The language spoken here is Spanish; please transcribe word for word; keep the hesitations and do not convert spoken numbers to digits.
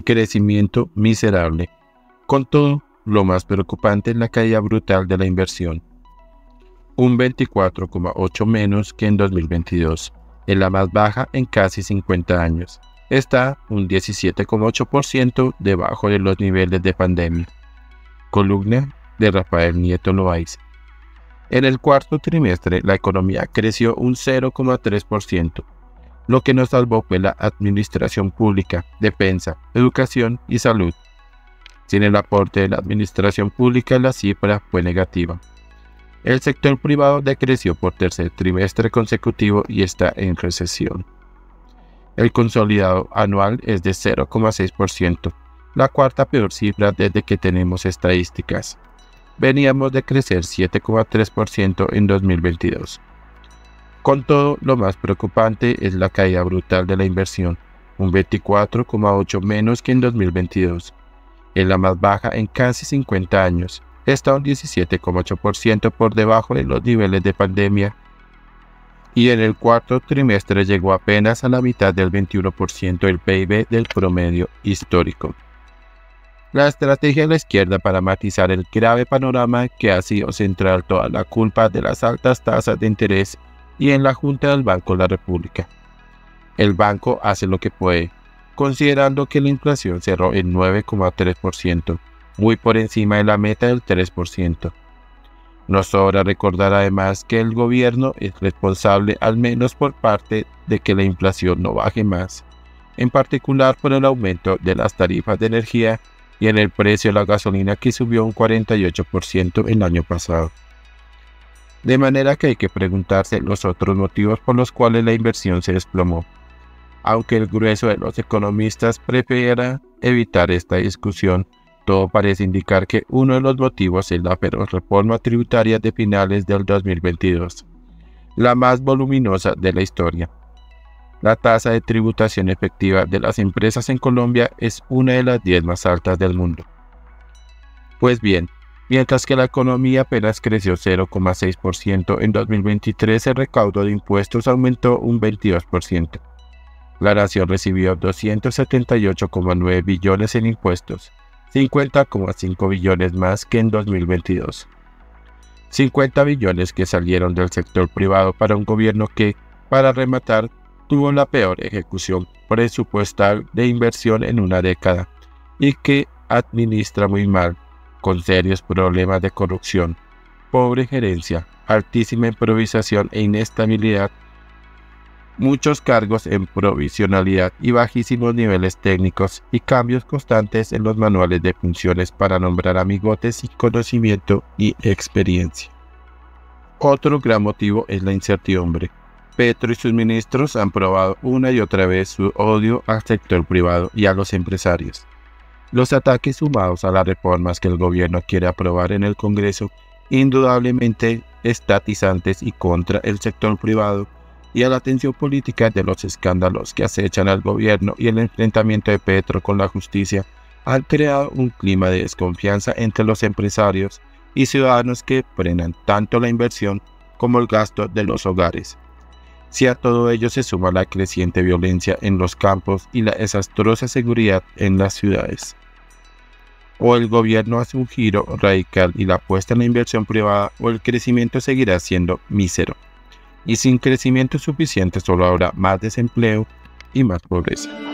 crecimiento miserable. Con todo, lo más preocupante es la caída brutal de la inversión. Un veinticuatro coma ocho por ciento menos que en dos mil veintidós, es la más baja en casi cincuenta años. Está un diecisiete coma ocho por ciento debajo de los niveles de pandemia. Columna de Rafael Nieto Loaiza. En el cuarto trimestre, la economía creció un cero coma tres por ciento. Lo que nos salvó fue la administración pública, defensa, educación y salud. Sin el aporte de la administración pública, la cifra fue negativa. El sector privado decreció por tercer trimestre consecutivo y está en recesión. El consolidado anual es de cero coma seis por ciento, la cuarta peor cifra desde que tenemos estadísticas. Veníamos de crecer siete coma tres por ciento en dos mil veintidós. Con todo, lo más preocupante es la caída brutal de la inversión, un veinticuatro coma ocho por ciento menos que en dos mil veintidós. Es la más baja en casi cincuenta años, está un diecisiete coma ocho por ciento por debajo de los niveles de pandemia y en el cuarto trimestre llegó apenas a la mitad del veintiuno por ciento del P I B del promedio histórico. La estrategia de la izquierda para matizar el grave panorama que ha sido central toda la culpa de las altas tasas de interés y en la Junta del Banco de la República. El banco hace lo que puede, considerando que la inflación cerró en nueve coma tres por ciento, muy por encima de la meta del tres por ciento. Nos sobra recordar además que el gobierno es responsable al menos por parte de que la inflación no baje más, en particular por el aumento de las tarifas de energía y en el precio de la gasolina que subió un cuarenta y ocho por ciento el año pasado. De manera que hay que preguntarse los otros motivos por los cuales la inversión se desplomó, aunque el grueso de los economistas prefiera evitar esta discusión. Todo parece indicar que uno de los motivos es la feroz reforma tributaria de finales del dos mil veintidós, la más voluminosa de la historia. La tasa de tributación efectiva de las empresas en Colombia es una de las diez más altas del mundo. Pues bien, mientras que la economía apenas creció cero coma seis por ciento en dos mil veintitrés, el recaudo de impuestos aumentó un veintidós por ciento. La nación recibió doscientos setenta y ocho coma nueve billones en impuestos, cincuenta coma cinco billones más que en dos mil veintidós. cincuenta billones que salieron del sector privado para un gobierno que, para rematar, tuvo la peor ejecución presupuestal de inversión en una década y que administra muy mal, con serios problemas de corrupción, pobre gerencia, altísima improvisación e inestabilidad, muchos cargos en provisionalidad y bajísimos niveles técnicos y cambios constantes en los manuales de funciones para nombrar amigotes sin conocimiento y experiencia. Otro gran motivo es la incertidumbre. Petro y sus ministros han probado una y otra vez su odio al sector privado y a los empresarios. Los ataques sumados a las reformas que el gobierno quiere aprobar en el Congreso, indudablemente estatizantes y contra el sector privado, y a la tensión política de los escándalos que acechan al gobierno y el enfrentamiento de Petro con la justicia, han creado un clima de desconfianza entre los empresarios y ciudadanos que frenan tanto la inversión como el gasto de los hogares. Si a todo ello se suma la creciente violencia en los campos y la desastrosa seguridad en las ciudades, o el gobierno hace un giro radical y la apuesta en la inversión privada, o el crecimiento seguirá siendo mísero. Y sin crecimiento suficiente solo habrá más desempleo y más pobreza.